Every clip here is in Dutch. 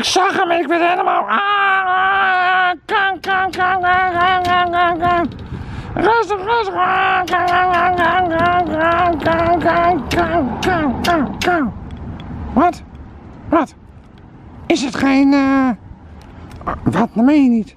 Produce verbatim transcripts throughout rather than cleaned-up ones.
Ik zag hem, ik ben helemaal... Ah, kan, kan, kan, kan, kan, kan, kan, kan. Rustig, rustig. Kan, kan, kan, kan, kan, kan, kan, kan, kan, kan, kan. Wat? Wat? Is het geen... Uh... Wat? Dat meen je niet.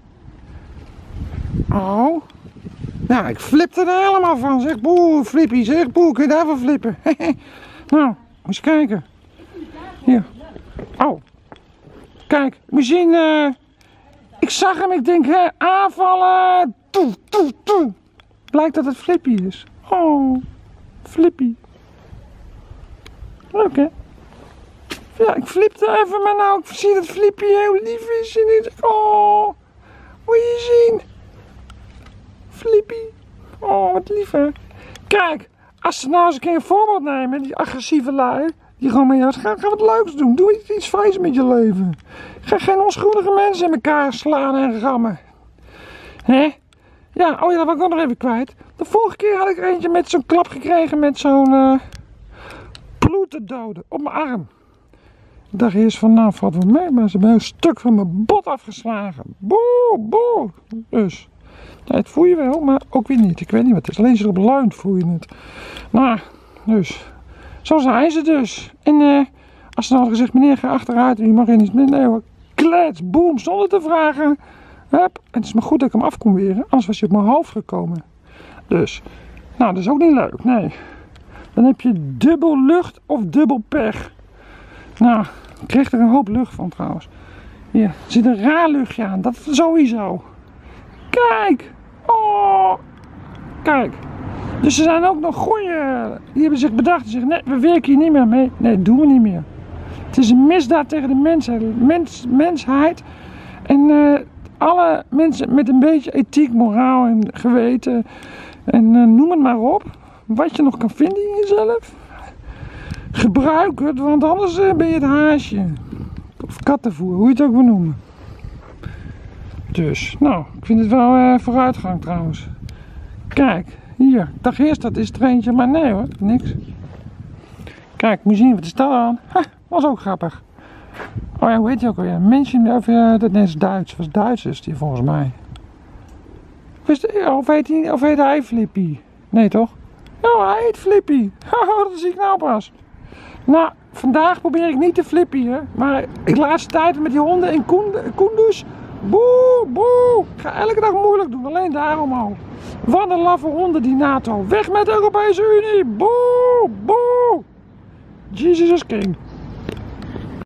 Oh. Nou, ik flipte er helemaal van. Zeg, boe, Flippy. Zeg, boe, kun je daarvan flippen? Nou, eens kijken. Hier. Oh. Kijk, moet je zien. Uh, ik zag hem, ik denk, hè, aanvallen. Toe, toe, toe. Blijkt dat het Flippy is. Oh, Flippy. Oké. Okay. Ja, ik flipte even, maar nou, ik zie dat Flippy heel lief is. En ik denk, oh, moet je zien. Flippy. Oh, wat lief, hè. Kijk, als ze nou eens een keer een voorbeeld nemen, die agressieve lui, die gewoon met jou gaan, ga wat leuks doen. Doe iets, iets fijns met je leven. Ga geen onschuldige mensen in elkaar slaan en rammen. Hè? Ja, oh ja, dat was ik ook nog even kwijt. De vorige keer had ik er eentje met zo'n klap gekregen met zo'n uh, bloedendode op mijn arm. Ik dacht eerst van, nou, valt wel mee, maar ze hebben een stuk van mijn bot afgeslagen. Boe, boe. Dus, ja, het voel je wel, maar ook weer niet. Ik weet niet wat het is. Alleen als je erop leunt, voel je het. Nou, dus, zo zijn ze dus. En uh, als ze dan hadden gezegd, meneer, ga achteruit en je mag er niet meer. Nee hoor, klets, boem, zonder te vragen. Hup. En het is maar goed dat ik hem af kon weren, anders was hij op mijn hoofd gekomen. Dus, nou, dat is ook niet leuk, nee. Dan heb je dubbel lucht of dubbel pech. Nou, ik kreeg er een hoop lucht van trouwens. Hier, er zit een raar luchtje aan, dat sowieso. Kijk! Oh! Kijk! Dus er zijn ook nog goeie, die hebben zich bedacht en zeggen, nee, we werken hier niet meer mee. Nee, dat doen we niet meer. Het is een misdaad tegen de mensheid. Mens, mensheid. En uh, alle mensen met een beetje ethiek, moraal en geweten. En uh, noem het maar op. Wat je nog kan vinden in jezelf. Gebruik het, want anders uh, ben je het haasje. Of kattenvoer, hoe je het ook wil noemen. Dus, nou, ik vind het wel uh, vooruitgang trouwens. Kijk, hier. Ik dacht eerst dat is er eentje, maar nee hoor, niks. Kijk, moet je zien, wat is dat aan? Ha, was ook grappig. Oh ja, hoe heet je ook alweer? Mensen, of uh, dat is Duits. Was Duits is die volgens mij. Of heet, hij, of heet hij Flippy? Nee toch? Ja, hij heet Flippy. Oh, dat zie ik nou pas. Nou, vandaag probeer ik niet te flippy, hè. Maar ik laatste tijd met die honden in Kunduz. Boe, boe. Ik ga elke dag moeilijk doen, alleen daarom al. Wat een laffe honden die NATO. Weg met de Europese Unie. Boe, boe. Jesus is king.